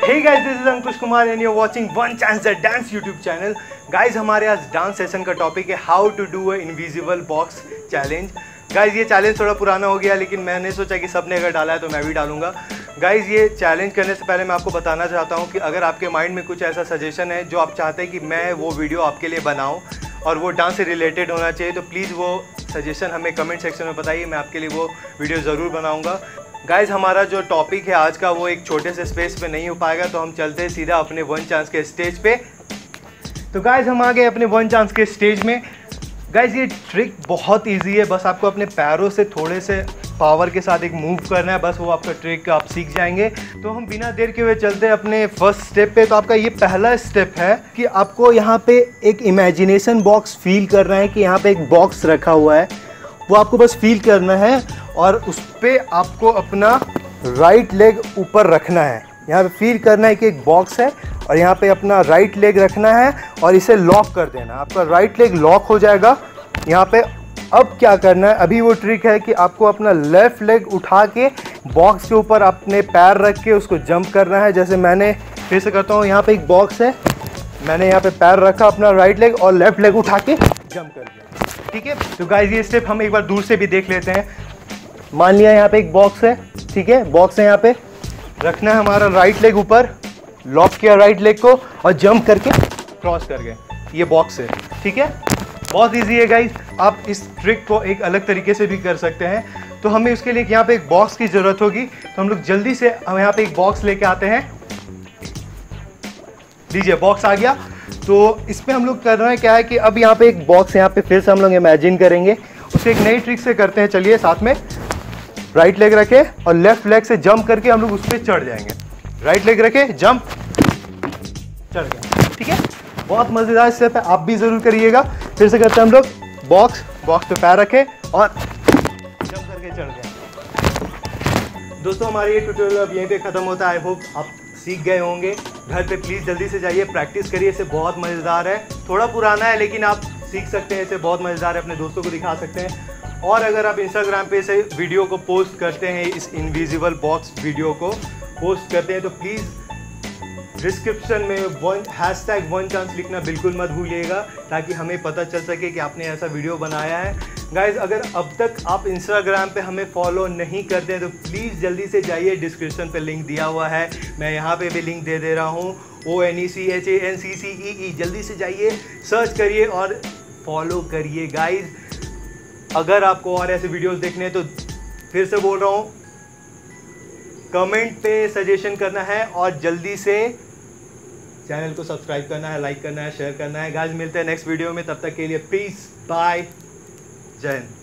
Hey guys, this is Ankush Kumar and you're watching One Chance the Dance YouTube channel. Guys, हमारे आज dance session का topic है how to do a invisible box challenge. Guys ये challenge थोड़ा पुराना हो गया, लेकिन मैंने सोचा कि सबने अगर डाला है तो मैं भी डालूंगा. गाइज ये चैलेंज करने से पहले मैं आपको बताना चाहता हूँ कि अगर आपके माइंड में कुछ ऐसा सजेशन है जो आप चाहते हैं कि मैं वो वीडियो आपके लिए बनाऊँ और वो डांस से रिलेटेड होना चाहिए, तो प्लीज़ वो सजेशन हमें कमेंट सेक्शन में बताइए. मैं आपके लिए वो वीडियो ज़रूर बनाऊँगा. गाइज़ हमारा जो टॉपिक है आज का वो एक छोटे से स्पेस पे नहीं हो पाएगा, तो हम चलते हैं सीधा अपने वन चांस के स्टेज पे. तो गाइज़ हम आ गए अपने वन चांस के स्टेज में. गाइज़ ये ट्रिक बहुत इजी है, बस आपको अपने पैरों से थोड़े से पावर के साथ एक मूव करना है, बस वो आपका ट्रिक आप सीख जाएंगे. तो हम बिना देर के हुए चलते हैं अपने फर्स्ट स्टेप पे. तो आपका ये पहला स्टेप है कि आपको यहाँ पे एक इमेजिनेशन बॉक्स फील करना है कि यहाँ पे एक बॉक्स रखा हुआ है, वो आपको बस फील करना है और उस पर आपको अपना राइट लेग ऊपर रखना है. यहाँ पे फील करना है कि एक बॉक्स है और यहाँ पे अपना राइट लेग रखना है और इसे लॉक कर देना. आपका राइट लेग लॉक हो जाएगा यहाँ पे. अब क्या करना है, अभी वो ट्रिक है कि आपको अपना लेफ़्ट लेग उठा के बॉक्स के ऊपर अपने पैर रख के उसको जंप करना है. जैसे मैंने फिर से करता हूँ, यहाँ पे एक बॉक्स है, मैंने यहाँ पे पैर रखा अपना राइट लेग और लेफ़्ट लेग उठा के जंप कर दिया. ठीक है. तो गाइस ये स्टेप हम एक बार दूर से भी देख लेते हैं. मान लिया यहाँ पे एक बॉक्स है, ठीक है, बॉक्स है, यहाँ पे रखना है हमारा राइट लेग ऊपर, लॉक किया राइट लेग को और जंप करके क्रॉस कर गए. ये बॉक्स है, ठीक है. बहुत इजी है गाइज. आप इस ट्रिक को एक अलग तरीके से भी कर सकते हैं. तो हमें उसके लिए यहाँ पे एक बॉक्स की ज़रूरत होगी, तो हम लोग जल्दी से यहाँ पे एक बॉक्स लेके आते हैं. लीजिए बॉक्स आ गया. तो इसमें हम लोग कर रहे हैं क्या है कि अब यहाँ पे एक बॉक्स यहाँ पे फिर से हम लोग इमेजिन करेंगे. उसे एक नई ट्रिक से करते हैं. चलिए साथ में राइट लेग रखे और लेफ्ट लेग से जंप करके हम लोग उस पर चढ़ जाएंगे. राइट लेग रखे, जंप, चढ़ गए. ठीक है, बहुत मज़ेदार स्टेप है, आप भी ज़रूर करिएगा. फिर से करते हैं हम लोग. बॉक्स पे पैर रखे और जंप करके चढ़ गए. दोस्तों हमारी ये ट्यूटोरियल अब यहीं पे ख़त्म होता है. आई होप आप सीख गए होंगे. घर पे प्लीज़ जल्दी से जाइए, प्रैक्टिस करिए. इसे बहुत मज़ेदार है, थोड़ा पुराना है लेकिन आप सीख सकते हैं. इसे बहुत मज़ेदार है, अपने दोस्तों को दिखा सकते हैं. और अगर आप इंस्टाग्राम पे इसे वीडियो को पोस्ट करते हैं, इस इनविजिबल बॉक्स वीडियो को पोस्ट करते हैं, तो प्लीज़ डिस्क्रिप्शन में #1chance लिखना बिल्कुल मत भूलिएगा, ताकि हमें पता चल सके कि आपने ऐसा वीडियो बनाया है. गाइज़ अगर अब तक आप इंस्टाग्राम पे हमें फॉलो नहीं करते हैं तो प्लीज़ जल्दी से जाइए, डिस्क्रिप्शन पे लिंक दिया हुआ है, मैं यहाँ पे भी लिंक दे रहा हूँ, ONECHANCCEE. जल्दी से जाइए, सर्च करिए और फॉलो करिए. गाइज़ अगर आपको और ऐसे वीडियोस देखने हैं तो फिर से बोल रहा हूँ, कमेंट पे सजेशन करना है और जल्दी से चैनल को सब्सक्राइब करना है, लाइक करना है, शेयर करना है. गाइस मिलते हैं नेक्स्ट वीडियो में. तब तक के लिए पीस, बाय, जय हिंद.